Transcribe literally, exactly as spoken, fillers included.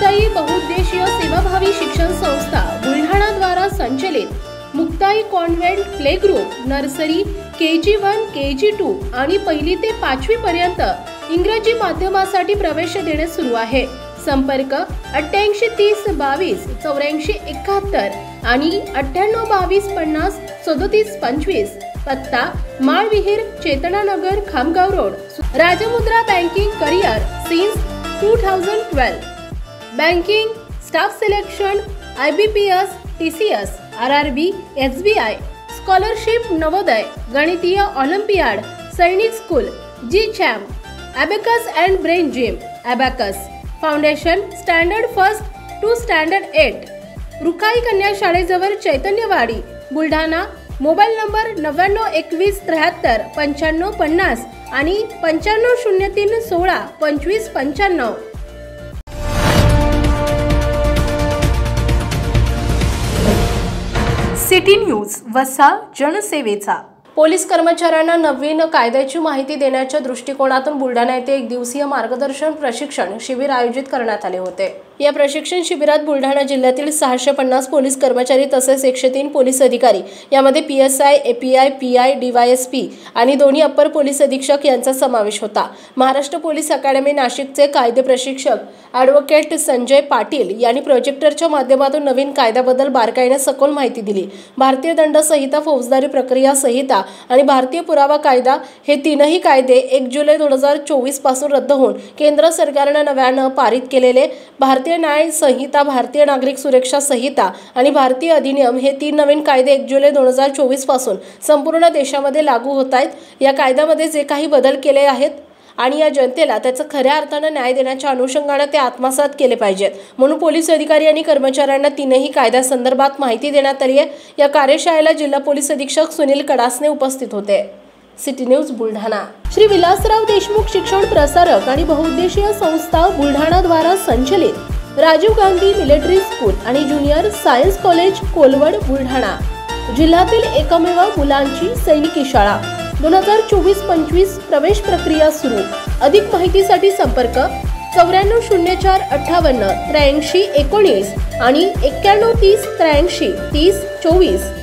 मुक्ताई बहुउद्देशीय सेवाभावी शिक्षण संस्था बुलढाणा द्वारा संचलित Muktai convent play group nursery K G one K G two आणि पहिली ते पाचवी पर्यंत इंग्रजी माध्यमासाठी प्रवेश देणे सुरू आहे। संपर्क अठ्ठ्याऐंशी तीस बावीस चौऱ्याऐंशी एकाहत्तर आणि अठ्ठ्याण्णव बावीस पन्नास सदोतीस पंचवीस। पत्ता Malvihir Chetananagar Khamgaon road. Rajmudra banking career since two thousand twelve. Banking staff selection I B P S T C S R R B S B I scholarship Navodaya गणितीय olympiad Sainik school G champ abacus and brain gym abacus foundation standard first two standard eight Rukhai कन्या शाळेजवळ Chaitanyawadi Buldhana. Mobile number नव्याण्णव एकवीस त्र्याहत्तर पंच्याण्णव पन्नास आणि पंच्याण्णव शून्य तीन सोळा पंचवीस पंच्याण्णव। सिटी न्यूज वसा जनसेवेचा। पोलीस कर्मचाऱ्यांना नवीन कायद्याची माहिती देण्याच्या दृष्टिकोनातून बुलढाणा येथे एक दिवसीय मार्गदर्शन प्रशिक्षण शिबिर आयोजित करण्यात आले होते। या प्रशिक्षण शिबिरात बुलढाणा जिल्ह्यातील सहाशे पन्नास पोलीस कर्मचारी तसेच एकशे तीन पोलीस अधिकारी, यामध्ये P S I, A P I, P I, D Y S P आणि दोन्ही अप्पर पोलीस अधीक्षक यांचा समावेश होता। महाराष्ट्र पोलीस अकॅडमी नाशिकचे कायदे प्रशिक्षक ॲडव्होकेट संजय पाटील यांनी प्रोजेक्टरच्या माध्यमातून नवीन कायद्याबद्दल बारकाईने सखोल माहिती दिली। भारतीय दंड संहिता, फौजदारी प्रक्रिया संहिता आणि भारतीय पुरावा कायदा हे तीनही कायदे एक जुलै दोन हजार चोवीस पासून रद्द होऊन केंद्र सरकारने नव्याने पारित केलेले भारतीय न्याय संहिता, भारतीय नागरिक सुरक्षा संहिता आणि भारतीय अधिनियम हे तीन नवीन कायदे एक जुलै दोन हजार चोवीस पासून संपूर्ण देशामध्ये लागू होत आहेत। या कायद्यामध्ये जे काही बदल केले आहेत आणि या जनतेला त्याचा खऱ्या अर्थाने न्याय देण्याच्या अनुषंगाने ते आत्मसात केले पाहिजेत, म्हणून पोलीस अधिकारी आणि कर्मचाऱ्यांना तीनही कायद्यासंदर्भात माहिती देण्यात आली आहे। या कार्यशाळेला जिल्हा पोलीस अधीक्षक सुनील कडासने उपस्थित होते। City news Buldhana. श्री विलासराव देशमुख शिक्षण प्रसारक आणि बहुउद्देशीय संस्था बुलढाणा द्वारा संचलित राजीव गांधी मिलिटरी स्कूल आणि junior science college Kolwad Buldhana जिल्ह्यातील एकमेव मुलांची सैनिकी शाळा दोन हजार चोवीस पंचवीस प्रवेश प्रक्रिया सुरू। अधिक माहितीसाठी संपर्क चौऱ्याण्णव शून्य चार अठ्ठावन्न त्र्याऐंशी एकोणीस आणि एक्क्याण्णव तीस त्र्याऐंशी तीस चोवीस।